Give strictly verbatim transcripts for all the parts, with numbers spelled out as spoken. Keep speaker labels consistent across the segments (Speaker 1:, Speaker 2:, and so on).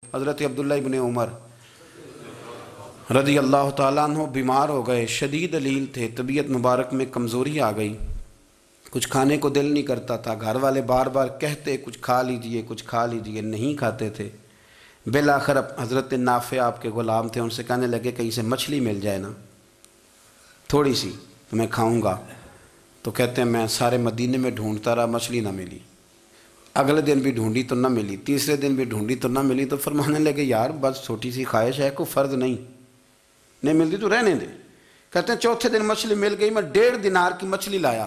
Speaker 1: حضرت عبداللہ ابن عمر رضی اللہ تعالیٰ عنہ بیمار ہو گئے، شدید علیل تھے، طبیعت مبارک میں کمزوری آ گئی، کچھ کھانے کو دل نہیں کرتا تھا، گھر والے بار بار کہتے کچھ کھا لیجئے کچھ کھا لیجئے، نہیں کھاتے تھے۔ بالآخر حضرت نافع آپ کے غلام تھے، ان سے کہنے لگے کہیں سے مچھلی مل جائے نا تھوڑی سی تو میں کھاؤں گا۔ تو کہتے ہیں میں سارے مدینے میں ڈھونڈتا رہا، مچھلی نہ ملی، اگلے دن بھی ڈھونڈی تو نہ ملی، تیسرے دن بھی ڈھونڈی تو نہ ملی، تو فرمانے لگے یار بس چھوٹی سی خواہش ہے، کوئی فرض نہیں، نہیں ملتی تو رہنے دے۔ کہتے ہیں چوتھے دن مچھلی مل گئی، میں ڈیڑھ دینار کی مچھلی لایا،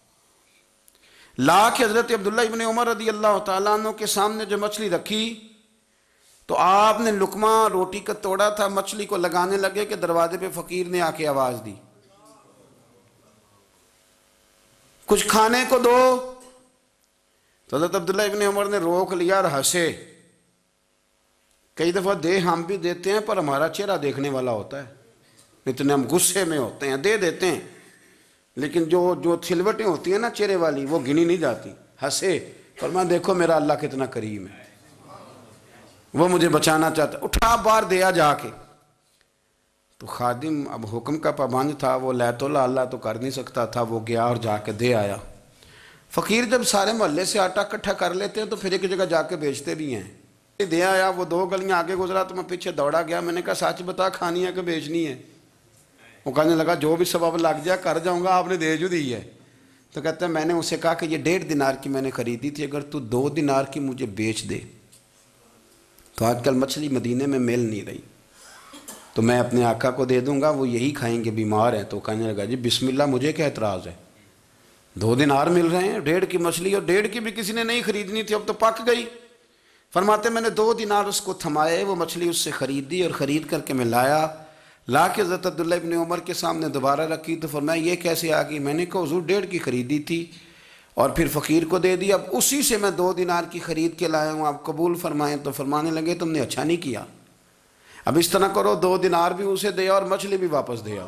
Speaker 1: لا کے حضرت عبداللہ ابن عمر رضی اللہ تعالیٰ عنہ کے سامنے جو مچھلی رکھی تو آپ نے لقمہ روٹی کا توڑا تھا، مچھلی کو لگانے لگے کہ دروازے پہ فقیر نے آ کے آواز دی کچھ کھانے کو دو۔ تو حضرت عبداللہ ابن عمر نے روک لیا اور ہنسے۔ کئی دفعہ دے ہم بھی دیتے ہیں پر ہمارا چہرہ دیکھنے والا ہوتا ہے، اتنے ہم غصے میں ہوتے ہیں، دے دیتے ہیں، لیکن جو جو سلوٹیں ہوتی ہیں نا چہرے والی وہ گنی نہیں جاتی۔ ہنسے، فرمایا دیکھو میرا اللہ کتنا کریم ہے، وہ مجھے بچانا چاہتا ہے، اٹھا بار دیا جا کے۔ تو خادم اب حکم کا پابند تھا، وہ لیت اللہ اللہ تو کر نہیں سکتا تھا، وہ گیا اور جا کے دے آیا۔ فقیر جب سارے محلے سے آٹا اکٹھا کر لیتے ہیں تو پھر ایک جگہ جا کے بیچتے بھی ہیں۔ دے آیا، وہ دو گلیاں آگے گزرا تو میں پیچھے دوڑا گیا، میں نے کہا سچ بتا کھانی ہے کہ بیچنی ہے؟ وہ کہنے لگا جو بھی سبب لگ جائے کر جاؤں گا، آپ نے دے جو دی ہے۔ تو کہتا ہے میں نے اسے کہا کہ یہ ڈیڑھ دینار کی میں نے خریدی تھی، اگر تو دو دینار کی مجھے بیچ دے تو آج کل مچھلی مدینے میں مل نہیں رہی، تو میں اپنے آقا کو دے دوں گا، وہ یہی کھائیں گے، بیمار ہیں۔ تو کہنے لگا جی بسم اللہ، مجھے کیا اعتراض ہے، دو دینار مل رہے ہیں، ڈیڑھ کی مچھلی، اور ڈیڑھ کی بھی کسی نے نہیں خریدنی تھی، اب تو پک گئی۔ فرماتے میں نے دو دینار اس کو تھمائے، وہ مچھلی اس سے خریدی اور خرید کر کے میں لایا، لا کے حضرت عبداللہ ابن عمر کے سامنے دوبارہ رکھی تو فرمایا یہ کیسے آ گئی؟ میں نے کہا حضور ڈیڑھ کی خریدی تھی اور پھر فقیر کو دے دی، اب اسی سے میں دو دینار کی خرید کے لایا ہوں، آپ قبول فرمائیں۔ تو فرمانے لگے تم نے اچھا نہیں کیا، اب اس طرح کرو دو دینار بھی اسے دے اور مچھلی بھی واپس دے آؤ۔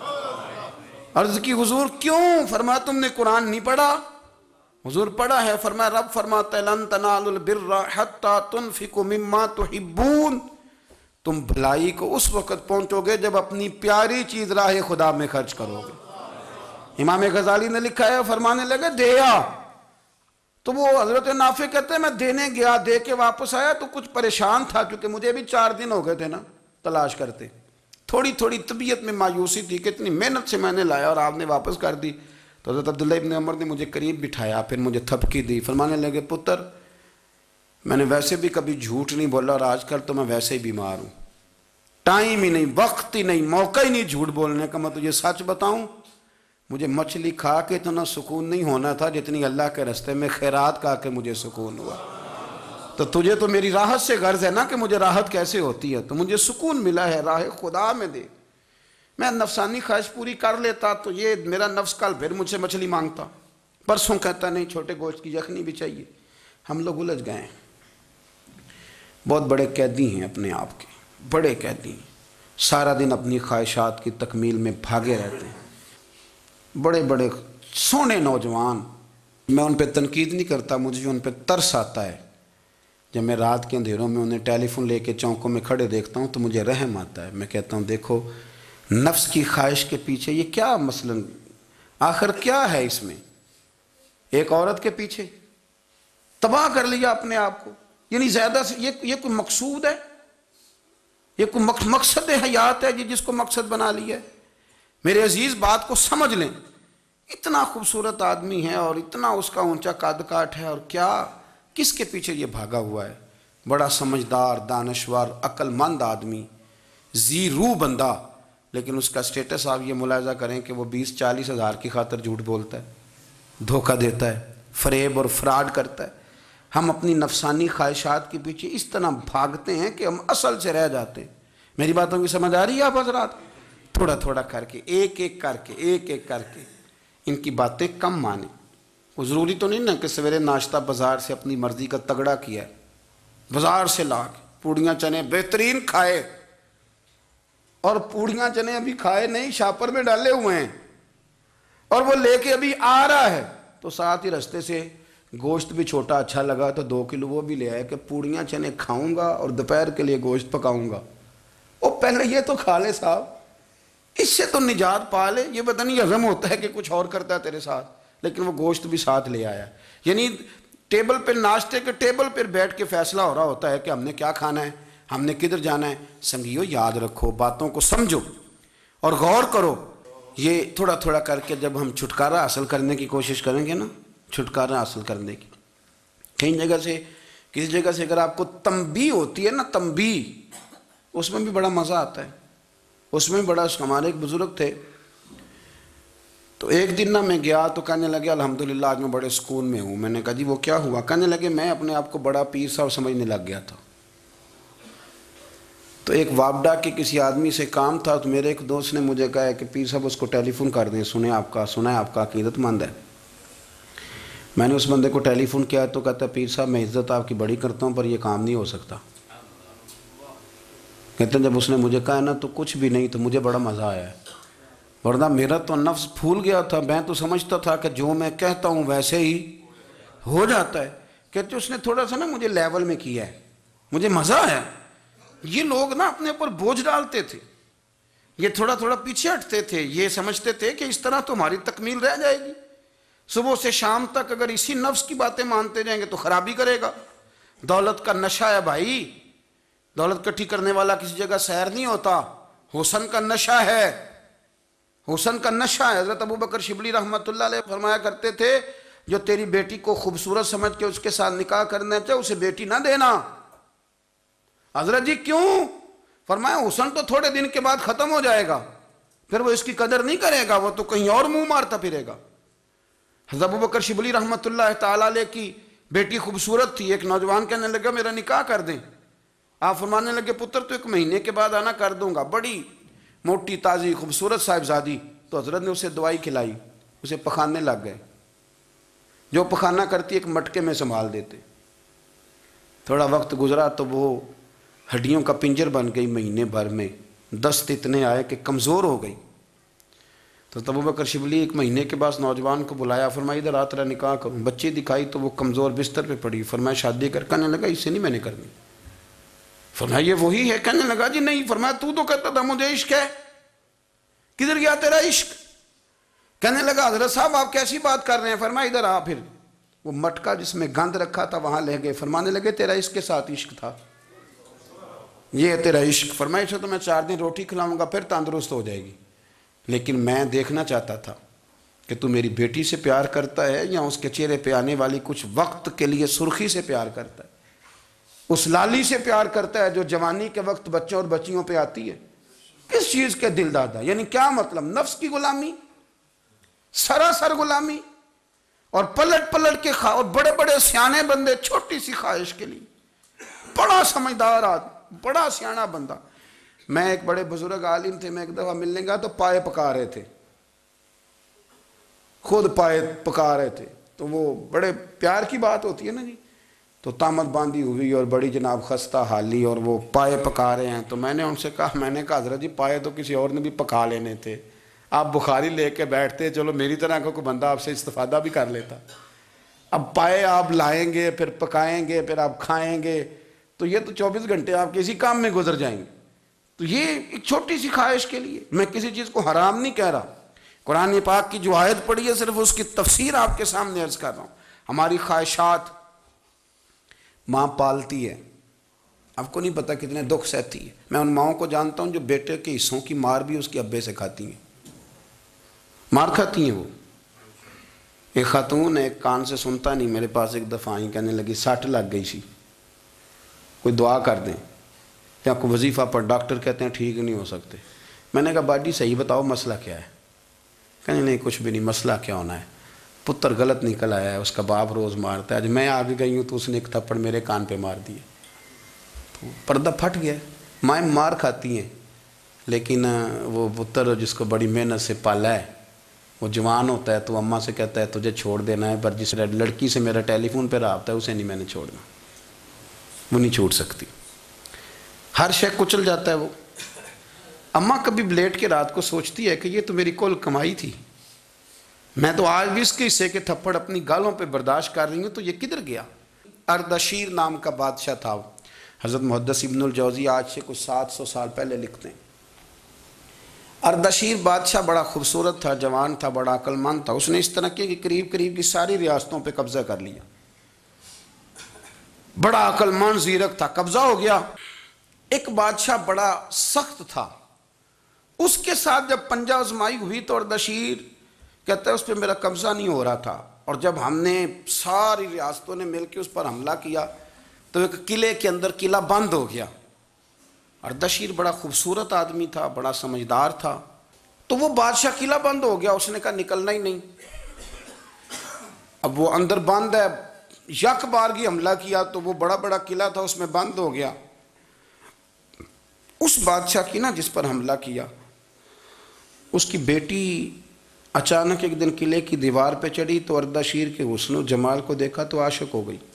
Speaker 1: عرض کی حضور کیوں؟ فرمایا تم نے قرآن نہیں پڑھا؟ حضور پڑھا ہے۔ فرمایا رب فرماتا ہے لن تنالوا البر حتی تنفقوا مما تحبون، تم بھلائی کو اس وقت پہنچو گے جب اپنی پیاری چیز راہ خدا میں خرچ کرو گے۔ امام غزالی نے لکھا ہے، فرمانے لگے دیا، تو وہ حضرت نافع کہتے ہیں میں دینے گیا، دے کے واپس آیا تو کچھ پریشان تھا کیونکہ مجھے بھی چار دن ہو گئے تھے نا تلاش کرتے، تھوڑی تھوڑی طبیعت میں مایوسی تھی کہ اتنی محنت سے میں نے لایا اور آپ نے واپس کر دی۔ تو حضرت عبداللہ ابن عمر نے مجھے قریب بٹھایا، پھر مجھے تھپکی دی، فرمانے لگے پتر میں نے ویسے بھی کبھی جھوٹ نہیں بولا اور آج کل تو میں ویسے ہی بیمار ہوں، ٹائم ہی نہیں، وقت ہی نہیں، موقع ہی نہیں جھوٹ بولنے کا، میں تجھے سچ بتاؤں مجھے مچھلی کھا کے اتنا سکون نہیں ہونا تھا جتنی اللہ کے راستے میں خیرات کھا کے مجھے سکون ہوا۔ تو تجھے تو میری راحت سے غرض ہے نا کہ مجھے راحت کیسے ہوتی ہے، تو مجھے سکون ملا ہے راہ خدا میں دے، میں نفسانی خواہش پوری کر لیتا تو یہ میرا نفس کل پھر مجھ سے مچھلی مانگتا، پرسوں کہتا نہیں چھوٹے گوشت کی یخنی بھی چاہیے۔ ہم لوگ الجھ گئے ہیں، بہت بڑے قیدی ہیں اپنے آپ کے، بڑے قیدی ہیں، سارا دن اپنی خواہشات کی تکمیل میں بھاگے رہتے ہیں، بڑے بڑے سونے نوجوان۔ میں ان پہ تنقید نہیں کرتا، مجھے ان پہ ترس آتا ہے، جب میں رات کے اندھیروں میں انہیں ٹیلی فون لے کے چوکوں میں کھڑے دیکھتا ہوں تو مجھے رحم آتا ہے، میں کہتا ہوں دیکھو نفس کی خواہش کے پیچھے یہ کیا مثلاً آخر کیا ہے اس میں، ایک عورت کے پیچھے تباہ کر لیا اپنے آپ کو، یعنی زیادہ سے یہ یہ کوئی مقصود ہے، یہ کوئی مقصد حیات ہے جس کو مقصد بنا لیا ہے؟ میرے عزیز بات کو سمجھ لیں، اتنا خوبصورت آدمی ہے اور اتنا اس کا اونچا قد کاٹ ہے، اور کیا کس کے پیچھے یہ بھاگا ہوا ہے؟ بڑا سمجھدار، دانشور، عقل مند آدمی، ذی روح بندہ، لیکن اس کا سٹیٹس آپ یہ ملاحظہ کریں کہ وہ بیس چالیس ہزار کی خاطر جھوٹ بولتا ہے، دھوکہ دیتا ہے، فریب اور فراڈ کرتا ہے۔ ہم اپنی نفسانی خواہشات کے پیچھے اس طرح بھاگتے ہیں کہ ہم اصل سے رہ جاتے ہیں۔ میری باتوں کی سمجھ آ رہی ہے آپ حضرات؟ تھوڑا تھوڑا کر کے، ایک ایک کر کے، ایک ایک کر کے ان کی باتیں کم مانیں۔ وہ ضروری تو نہیں نا کہ سویرے ناشتہ بازار سے اپنی مرضی کا تگڑا کیا ہے، بازار سے لا کے پوڑیاں چنے بہترین کھائے، اور پوڑیاں چنے ابھی کھائے نہیں، شاپر میں ڈالے ہوئے ہیں، اور وہ لے کے ابھی آ رہا ہے تو ساتھ ہی رستے سے گوشت بھی چھوٹا اچھا لگا تو دو کلو وہ بھی لے آئے کہ پوڑیاں چنے کھاؤں گا اور دوپہر کے لیے گوشت پکاؤں گا۔ وہ پہلے یہ تو کھا لے صاحب، اس سے تو نجات پا لے۔ یہ پتہ نہیں ہضم ہوتا ہے کہ کچھ اور کرتا ہے تیرے ساتھ، لیکن وہ گوشت بھی ساتھ لے آیا۔ یعنی ٹیبل پہ، ناشتے کے ٹیبل پر بیٹھ کے فیصلہ ہو رہا ہوتا ہے کہ ہم نے کیا کھانا ہے، ہم نے کدھر جانا ہے۔ سنگیو یاد رکھو، باتوں کو سمجھو اور غور کرو۔ یہ تھوڑا تھوڑا کر کے جب ہم چھٹکارا حاصل کرنے کی کوشش کریں گے نا، چھٹکارا حاصل کرنے کی، کہیں جگہ سے، کسی جگہ سے اگر آپ کو تنبیہ ہوتی ہے نا، تنبیہ، اس میں بھی بڑا مزہ آتا ہے۔ اس میں بڑا، ہمارے ایک بزرگ تھے، تو ایک دن نہ میں گیا تو کہنے لگے الحمدللہ آج میں بڑے سکون میں ہوں۔ میں نے کہا جی وہ کیا ہوا؟ کہنے لگے میں اپنے آپ کو بڑا پیر صاحب سمجھنے لگ گیا تھا، تو ایک وابڈا کے کسی آدمی سے کام تھا، تو میرے ایک دوست نے مجھے کہا کہ پیر صاحب اس کو ٹیلی فون کر دیں، سنیں آپ کا، سنا ہے آپ کا عقیدت مند ہے۔ میں نے اس بندے کو ٹیلی فون کیا تو کہتا ہے پیر صاحب میں عزت آپ کی بڑی کرتا ہوں پر یہ کام نہیں ہو سکتا۔ کہتے ہیں جب اس نے مجھے کہا نا تو کچھ بھی نہیں، تو مجھے بڑا مزہ آیا ہے، ورنہ میرا تو نفس پھول گیا تھا۔ میں تو سمجھتا تھا کہ جو میں کہتا ہوں ویسے ہی ہو جاتا ہے۔ کہتے اس نے تھوڑا سا نا مجھے لیول میں کیا ہے، مجھے مزہ آیا۔ یہ لوگ نا اپنے اوپر بوجھ ڈالتے تھے، یہ تھوڑا تھوڑا پیچھے ہٹتے تھے، یہ سمجھتے تھے کہ اس طرح تو ہماری تکمیل رہ جائے گی۔ صبح سے شام تک اگر اسی نفس کی باتیں مانتے جائیں گے تو خرابی کرے گا۔ دولت کا نشہ ہے بھائی، دولت کٹھی کرنے والا کسی جگہ سیر نہیں ہوتا، حسن کا نشہ ہے، حسن کا نشہ ہے۔ حضرت ابو بکر شبلی رحمۃ اللہ علیہ فرمایا کرتے تھے جو تیری بیٹی کو خوبصورت سمجھ کے اس کے ساتھ نکاح کرنا چاہے اسے بیٹی نہ دینا۔ حضرت جی کیوں؟ فرمایا حسن تو تھوڑے دن کے بعد ختم ہو جائے گا، پھر وہ اس کی قدر نہیں کرے گا، وہ تو کہیں اور منہ مارتا پھرے گا۔ حضرت ابو بکر شبلی رحمۃ اللہ تعالیٰ علیہ کی بیٹی خوبصورت تھی، ایک نوجوان کہنے لگا میرا نکاح کر دیں۔ آپ فرمانے لگے پتر تو ایک مہینے کے بعد آنا، کر دوں گا۔ بڑی موٹی تازی خوبصورت صاحبزادی، تو حضرت نے اسے دوائی کھلائی، اسے پخانے لگ گئے، جو پخانہ کرتی ایک مٹکے میں سنبھال دیتے۔ تھوڑا وقت گزرا تو وہ ہڈیوں کا پنجر بن گئی، مہینے بھر میں دست اتنے آئے کہ کمزور ہو گئی۔ تو ابو بکر شبلی ایک مہینے کے بعد نوجوان کو بلایا، فرمایا ادھر آ تیرا نکاح کروں۔ بچی دکھائی تو وہ کمزور بستر پہ پڑی، فرمایا شادی کر۔ کہنے لگا اس سے نہیں میں نے کرنی۔ فرمایا یہ وہی ہے؟ کہنے لگا جی نہیں۔ فرمایا تو تو کہتا تھا مجھے عشق ہے، کدھر گیا تیرا عشق؟ کہنے لگا حضرت صاحب آپ کیسی بات کر رہے ہیں؟ فرمایا ادھر آ۔ پھر وہ مٹکا جس میں گند رکھا تھا وہاں لے گئے، فرمانے لگے تیرا اس کے ساتھ عشق تھا، یہ ہے تیرا عشق۔ فرمایا اسے تو میں چار دن روٹی کھلاؤں گا پھر تندرست ہو جائے گی، لیکن میں دیکھنا چاہتا تھا کہ تو میری بیٹی سے پیار کرتا ہے یا اس کے چہرے پہ آنے والی کچھ وقت کے لیے سرخی سے پیار کرتا ہے، اس لالی سے پیار کرتا ہے جو جوانی کے وقت بچوں اور بچیوں پہ آتی ہے۔ کس چیز کے دل دادا؟ یعنی کیا مطلب؟ نفس کی غلامی، سراسر غلامی، اور پلٹ پلٹ کے خواہ، اور بڑے بڑے سیانے بندے چھوٹی سی خواہش کے لیے، بڑا سمجھدار آدمی، بڑا سیانا بندہ۔ میں ایک بڑے بزرگ عالم تھے، میں ایک دفعہ ملنے گیا تو پائے پکا رہے تھے، خود پائے پکا رہے تھے، تو وہ بڑے پیار کی بات ہوتی ہے نا جی، تو تامت باندھی ہوئی اور بڑی جناب خستہ حالی، اور وہ پائے پکا رہے ہیں۔ تو میں نے ان سے کہا، میں نے کہا حضرت جی پائے تو کسی اور نے بھی پکا لینے تھے، آپ بخاری لے کے بیٹھتے، چلو میری طرح کا کوئی بندہ آپ سے استفادہ بھی کر لیتا۔ اب پائے آپ لائیں گے، پھر پکائیں گے، پھر آپ کھائیں گے، تو یہ تو چوبیس گھنٹے آپ کسی کام میں گزر جائیں گے۔ تو یہ ایک چھوٹی سی خواہش کے لیے، میں کسی چیز کو حرام نہیں کہہ رہا، قرآن پاک کی جو آیت پڑھی ہے صرف اس کی تفسیر آپ کے سامنے عرض کر رہا ہوں۔ ہماری خواہشات ماں پالتی ہے، آپ کو نہیں پتہ کتنے دکھ سہتی ہے۔ میں ان ماؤں کو جانتا ہوں جو بیٹے کے حصوں کی مار بھی اس کے ابے سے کھاتی ہیں، مار کھاتی ہیں وہ۔ ایک خاتون ایک کان سے سنتا نہیں، میرے پاس ایک دفعہ آئی، کہنے لگی ساٹھ لگ گئی سی، کوئی دعا کر دیں یا کوئی وظیفہ پر، ڈاکٹر کہتے ہیں ٹھیک نہیں ہو سکتے۔ میں نے کہا باجی صحیح بتاؤ مسئلہ کیا ہے؟ کہنے نہیں کچھ بھی نہیں، مسئلہ کیا ہونا ہے، پتر غلط نکل آیا ہے، اس کا باپ روز مارتا ہے، آج میں آگے گئی ہوں تو اس نے ایک تھپڑ میرے کان پہ مار دیے، تو پردہ پھٹ گیا۔ مائیں مار کھاتی ہیں، لیکن وہ پتر جس کو بڑی محنت سے پالا ہے وہ جوان ہوتا ہے تو اماں سے کہتا ہے تجھے چھوڑ دینا ہے، پر جس لڑکی سے میرا ٹیلی فون پہ رابطہ ہے اسے نہیں میں نے چھوڑنا، وہ نہیں چھوڑ سکتی، ہر شے کچل جاتا ہے وہ۔ اماں کبھی لیٹ کے رات کو سوچتی ہے کہ یہ تو میری کل کمائی تھی، میں تو آج بھی اس کے حصے کے تھپڑ اپنی گالوں پہ برداشت کر رہی ہوں، تو یہ کدھر گیا؟ اردشیر نام کا بادشاہ تھا، حضرت محدث ابن الجوزی آج سے کچھ سات سو سال پہلے لکھتے ہیں۔ اردشیر بادشاہ بڑا خوبصورت تھا، جوان تھا، بڑا عقل مند تھا۔ اس نے اس طرح کی قریب قریب کی ساری ریاستوں پہ قبضہ کر لیا۔ بڑا عقل مند زیرک تھا، قبضہ ہو گیا۔ ایک بادشاہ بڑا سخت تھا، اس کے ساتھ جب پنجہ آزمائی ہوئی تو اردشیر کہتا ہے اس پہ میرا قبضہ نہیں ہو رہا تھا، اور جب ہم نے ساری ریاستوں نے مل کے اس پر حملہ کیا تو ایک قلعے کے اندر قلعہ بند ہو گیا۔ اردشیر بڑا خوبصورت آدمی تھا، بڑا سمجھدار تھا، تو وہ بادشاہ قلعہ بند ہو گیا، اس نے کہا نکلنا ہی نہیں۔ اب وہ اندر بند ہے، یک بارگی حملہ کیا تو وہ بڑا بڑا قلعہ تھا اس میں بند ہو گیا۔ اس بادشاہ کی نا جس پر حملہ کیا، اس کی بیٹی اچانک ایک دن قلعے کی دیوار پہ چڑھی تو اردشیر کے حسن و جمال کو دیکھا تو عاشق ہو گئی،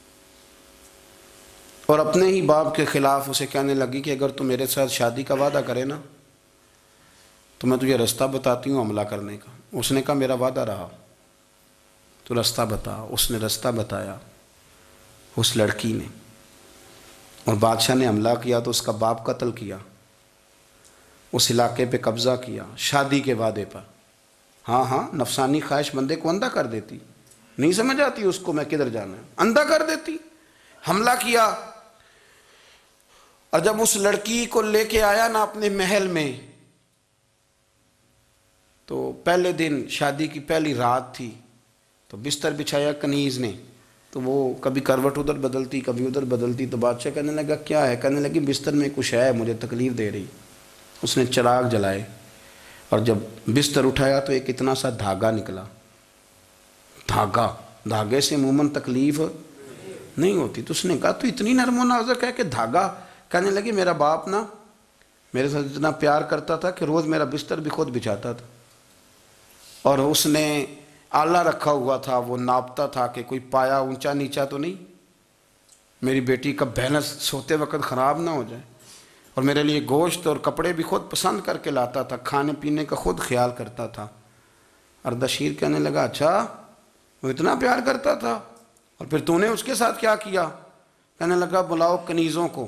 Speaker 1: اور اپنے ہی باپ کے خلاف اسے کہنے لگی کہ اگر تو میرے ساتھ شادی کا وعدہ کرے نا تو میں تجھے رستہ بتاتی ہوں حملہ کرنے کا۔ اس نے کہا میرا وعدہ رہا، تو رستہ بتا۔ اس نے رستہ بتایا اس لڑکی نے، اور بادشاہ نے حملہ کیا تو اس کا باپ قتل کیا، اس علاقے پہ قبضہ کیا شادی کے وعدے پر۔ ہاں ہاں نفسانی خواہش بندے کو اندھا کر دیتی، نہیں سمجھ آتی اس کو میں کدھر جانا ہے، اندھا کر دیتی۔ حملہ کیا، اور جب اس لڑکی کو لے کے آیا نا اپنے محل میں، تو پہلے دن شادی کی پہلی رات تھی، تو بستر بچھایا کنیز نے، تو وہ کبھی کروٹ ادھر بدلتی کبھی ادھر بدلتی، تو بادشاہ کہنے لگا کیا ہے؟ کہنے لگی بستر میں کچھ ہے، مجھے تکلیف دے رہی۔ اس نے چراغ جلائے اور جب بستر اٹھایا تو ایک اتنا سا دھاگا نکلا۔ دھاگا، دھاگے سے عموماً تکلیف نہیں ہوتی، تو اس نے کہا تو اتنی نرم و نازک ہے کہ دھاگا؟ کہنے لگی میرا باپ نا میرے ساتھ اتنا پیار کرتا تھا کہ روز میرا بستر بھی خود بچھاتا تھا، اور اس نے آلہ رکھا ہوا تھا، وہ ناپتا تھا کہ کوئی پایا اونچا نیچا تو نہیں، میری بیٹی کا بیلنس سوتے وقت خراب نہ ہو جائے، اور میرے لیے گوشت اور کپڑے بھی خود پسند کر کے لاتا تھا، کھانے پینے کا خود خیال کرتا تھا۔ اردشیر کہنے لگا اچھا وہ اتنا پیار کرتا تھا، اور پھر تو نے اس کے ساتھ کیا کیا؟ کہنے لگا بلاؤ کنیزوں کو۔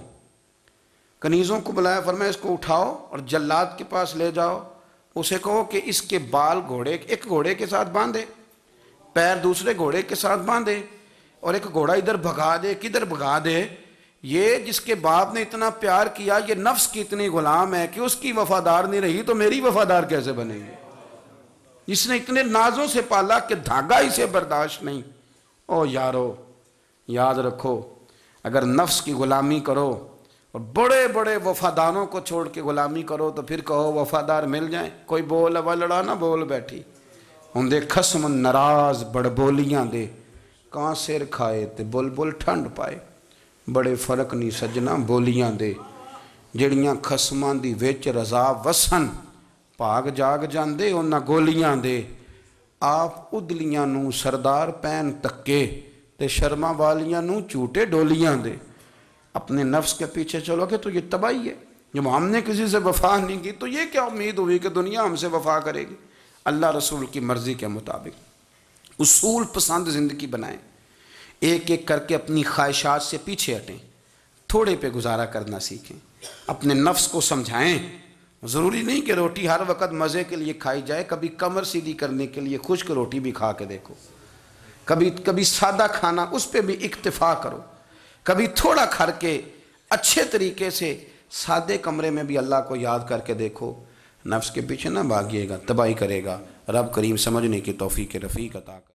Speaker 1: کنیزوں کو بلایا، فرمایا اس کو اٹھاؤ اور جلاد کے پاس لے جاؤ، اسے کہو کہ اس کے بال گھوڑے ایک گھوڑے کے ساتھ باندھے، پیر دوسرے گھوڑے کے ساتھ باندھے، اور ایک گھوڑا ادھر بھگا دے کدھر بھگا دے۔ یہ جس کے باپ نے اتنا پیار کیا، یہ نفس کی اتنی غلام ہے کہ اس کی وفادار نہیں رہی تو میری وفادار کیسے بنے گی؟ جس نے اتنے نازوں سے پالا کہ دھاگا اسے برداشت نہیں۔ او یارو یاد رکھو، اگر نفس کی غلامی کرو اور بڑے بڑے وفاداروں کو چھوڑ کے غلامی کرو تو پھر کہو وفادار مل جائیں، کوئی بول وا لڑا نہ بول بیٹھی ہوں خسم ناراض بڑ بولیاں دے، کہاں سر کھائے تے بل بل ٹھنڈ پائے، بڑے فرق نہیں سجنا بولیاں دے، جڑیاں خسماں دی وچ رضا وسن، پاگ جاگ جاندے انہاں گولیاں دے، آپ ادلیاں نو سردار پین تکے تے شرما والیاں نو چوٹے ڈولیاں دے۔ اپنے نفس کے پیچھے چلو گے تو یہ تباہی ہے۔ جب ہم نے کسی سے وفا نہیں کی تو یہ کیا امید ہوئی کہ دنیا ہم سے وفا کرے گی؟ اللہ رسول کی مرضی کے مطابق اصول پسند زندگی بنائیں، ایک ایک کر کے اپنی خواہشات سے پیچھے ہٹیں، تھوڑے پہ گزارا کرنا سیکھیں، اپنے نفس کو سمجھائیں۔ ضروری نہیں کہ روٹی ہر وقت مزے کے لیے کھائی جائے، کبھی کمر سیدھی کرنے کے لیے خشک روٹی بھی کھا کے دیکھو، کبھی کبھی سادہ کھانا اس پہ بھی اکتفا کرو، کبھی تھوڑا کھر کے اچھے طریقے سے سادے کمرے میں بھی اللہ کو یاد کر کے دیکھو۔ نفس کے پیچھے نہ بھاگیے گا، تباہی کرے گا۔ رب کریم سمجھنے کی توفیق رفیق عطا کرے۔